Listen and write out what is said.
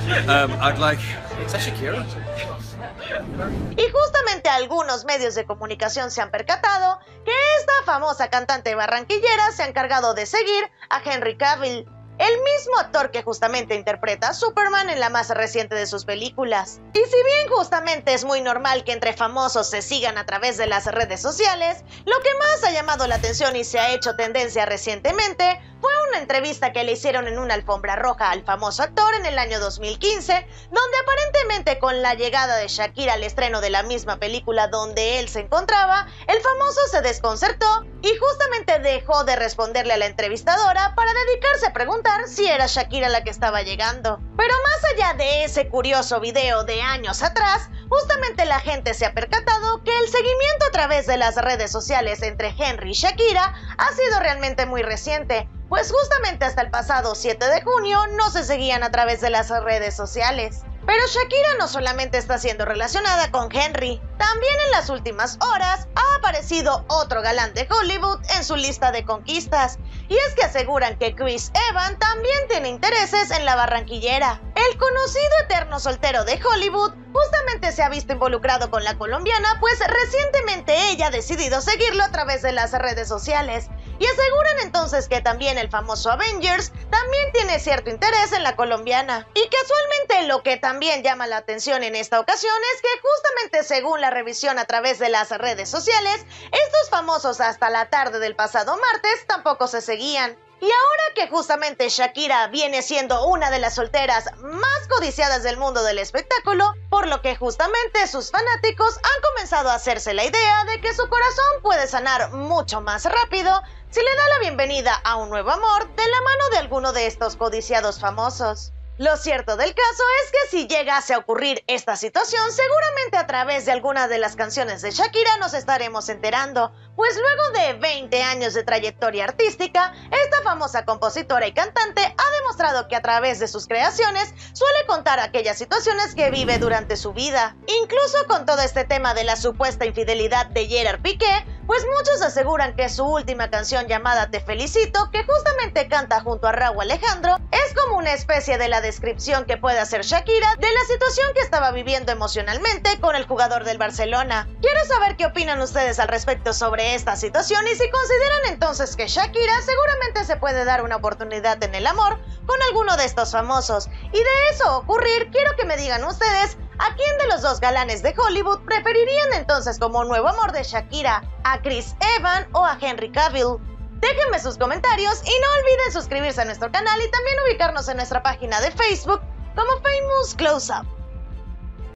I'd like... Is that Shakira? Y justamente algunos medios de comunicación se han percatado que esta famosa cantante barranquillera se ha encargado de seguir a Henry Cavill, el mismo actor que justamente interpreta a Superman en la más reciente de sus películas. Y si bien justamente es muy normal que entre famosos se sigan a través de las redes sociales, lo que más ha llamado la atención y se ha hecho tendencia recientemente fue una entrevista que le hicieron en una alfombra roja al famoso actor en el año 2015, donde aparentemente con la llegada de Shakira al estreno de la misma película donde él se encontraba, el famoso se desconcertó y justamente dejó de responderle a la entrevistadora para dedicarse a preguntar si era Shakira la que estaba llegando. Pero más allá de ese curioso video de años atrás, justamente la gente se ha percatado que el seguimiento a través de las redes sociales entre Henry y Shakira ha sido realmente muy reciente, pues justamente hasta el pasado 7 de junio no se seguían a través de las redes sociales. Pero Shakira no solamente está siendo relacionada con Henry, también en las últimas horas ha aparecido otro galán de Hollywood en su lista de conquistas, y es que aseguran que Chris Evans también tiene intereses en la barranquillera. El conocido eterno soltero de Hollywood justamente se ha visto involucrado con la colombiana, pues recientemente ella ha decidido seguirlo a través de las redes sociales, y aseguran entonces que también el famoso Avengers también tiene cierto interés en la colombiana. Y casualmente lo que también llama la atención en esta ocasión es que justamente según la revisión a través de las redes sociales, estos famosos hasta la tarde del pasado martes tampoco se seguían. Y ahora que justamente Shakira viene siendo una de las solteras más codiciadas del mundo del espectáculo, por lo que justamente sus fanáticos han comenzado a hacerse la idea de que su corazón puede sanar mucho más rápido si le da la bienvenida a un nuevo amor de la mano de alguno de estos codiciados famosos. Lo cierto del caso es que si llegase a ocurrir esta situación, seguramente a través de alguna de las canciones de Shakira nos estaremos enterando, pues luego de 20 años de trayectoria artística, esta famosa compositora y cantante ha demostrado que a través de sus creaciones suele contar aquellas situaciones que vive durante su vida. Incluso con todo este tema de la supuesta infidelidad de Gerard Piqué, pues muchos aseguran que su última canción llamada Te Felicito, que justamente canta junto a Rauw Alejandro, es como una especie de la descripción que puede hacer Shakira de la situación que estaba viviendo emocionalmente con el jugador del Barcelona. Quiero saber qué opinan ustedes al respecto sobre esta situación y si consideran entonces que Shakira seguramente se puede dar una oportunidad en el amor con alguno de estos famosos. Y de eso ocurrir, quiero que me digan ustedes ¿a quién de los dos galanes de Hollywood preferirían entonces como nuevo amor de Shakira? ¿A Chris Evans o a Henry Cavill? Déjenme sus comentarios y no olviden suscribirse a nuestro canal y también ubicarnos en nuestra página de Facebook como Famous Close Up.